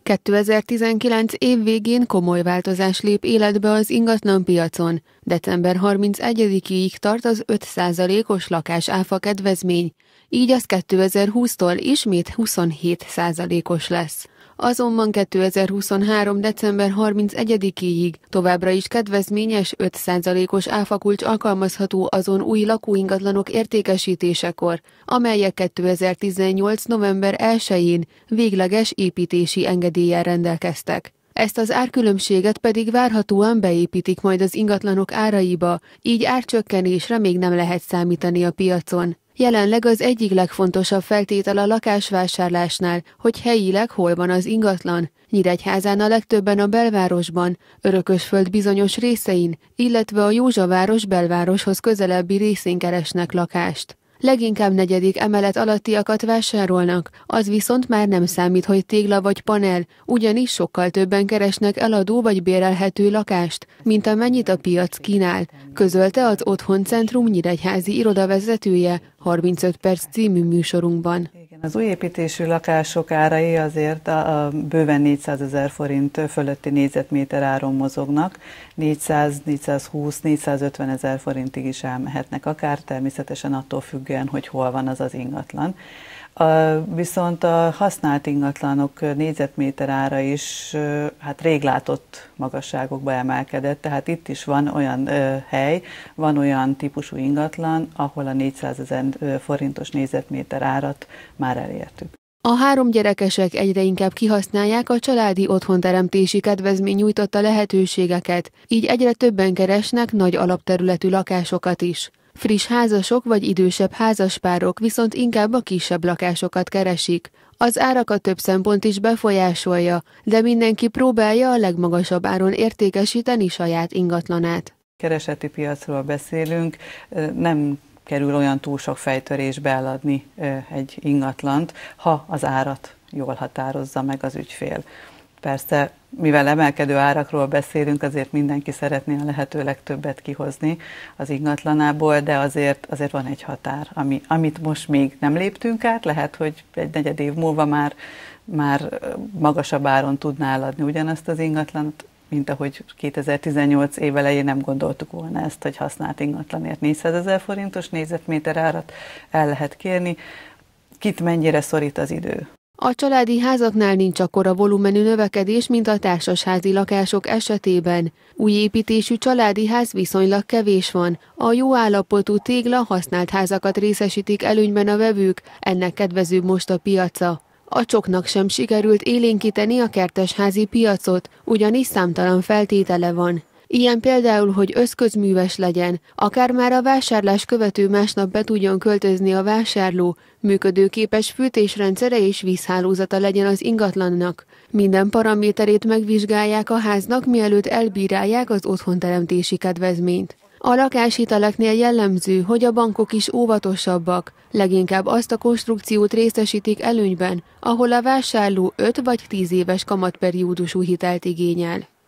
2019 év végén komoly változás lép életbe az ingatlanpiacon. December 31-ig tart az 5%-os lakásáfa kedvezmény, így az 2020-tól ismét 27%-os lesz. Azonban 2023. december 31-ig továbbra is kedvezményes 5%-os áfakulcs alkalmazható azon új lakóingatlanok értékesítésekor, amelyek 2018. november 1-én végleges építési engedéllyel rendelkeztek. Ezt az árkülönbséget pedig várhatóan beépítik majd az ingatlanok áraiba, így árcsökkenésre még nem lehet számítani a piacon. Jelenleg az egyik legfontosabb feltétel a lakásvásárlásnál, hogy helyileg hol van az ingatlan. Nyíregyházán a legtöbben a belvárosban, Örökösföld bizonyos részein, illetve a Józsaváros belvároshoz közelebbi részén keresnek lakást. Leginkább 4. emelet alattiakat vásárolnak, az viszont már nem számít, hogy tégla vagy panel, ugyanis sokkal többen keresnek eladó vagy bérelhető lakást, mint amennyit a piac kínál, közölte az Otthoncentrum nyíregyházi irodavezetője 35 perc című műsorunkban. Az új építésű lakások árai azért a bőven 400 000 forint fölötti négyzetméter áron mozognak, 400, 420, 450 000 forintig is elmehetnek akár, természetesen attól függően, hogy hol van az ingatlan. Viszont a használt ingatlanok négyzetméter ára is hát réglátott magasságokba emelkedett, tehát itt is van olyan hely, van olyan típusú ingatlan, ahol a 400 000 forintos négyzetméter árat már elértük. A 3 gyerekesek egyre inkább kihasználják a családi otthonteremtési kedvezmény nyújtotta lehetőségeket, így egyre többen keresnek nagy alapterületű lakásokat is. Friss házasok vagy idősebb házaspárok viszont inkább a kisebb lakásokat keresik. Az árakat több szempont is befolyásolja, de mindenki próbálja a legmagasabb áron értékesíteni saját ingatlanát. Kereseti piacról beszélünk, nem kerül olyan túl sok fejtörésbe eladni egy ingatlant, ha az árat jól határozza meg az ügyfél. Persze, mivel emelkedő árakról beszélünk, azért mindenki szeretné a lehető legtöbbet kihozni az ingatlanából, de azért van egy határ, amit most még nem léptünk át, lehet, hogy egy negyed év múlva már magasabb áron tudná eladni ugyanazt az ingatlant, mint ahogy 2018 év elején nem gondoltuk volna ezt, hogy használt ingatlanért 400 000 forintos négyzetméter árat el lehet kérni. Kit mennyire szorít az idő? A családi házaknál nincs akkora volumenű növekedés, mint a társasházi lakások esetében. Új építésű családi ház viszonylag kevés van. A jó állapotú tégla használt házakat részesítik előnyben a vevők, ennek kedvezőbb most a piaca. A csoknak sem sikerült élénkíteni a kertesházi piacot, ugyanis számtalan feltétele van. Ilyen például, hogy összközműves legyen, akár már a vásárlás követő másnap be tudjon költözni a vásárló, működőképes fűtésrendszere és vízhálózata legyen az ingatlannak. Minden paraméterét megvizsgálják a háznak, mielőtt elbírálják az otthonteremtési kedvezményt. A lakáshiteleknél jellemző, hogy a bankok is óvatosabbak, leginkább azt a konstrukciót részesítik előnyben, ahol a vásárló 5 vagy 10 éves kamatperiódusú hitelt igényel.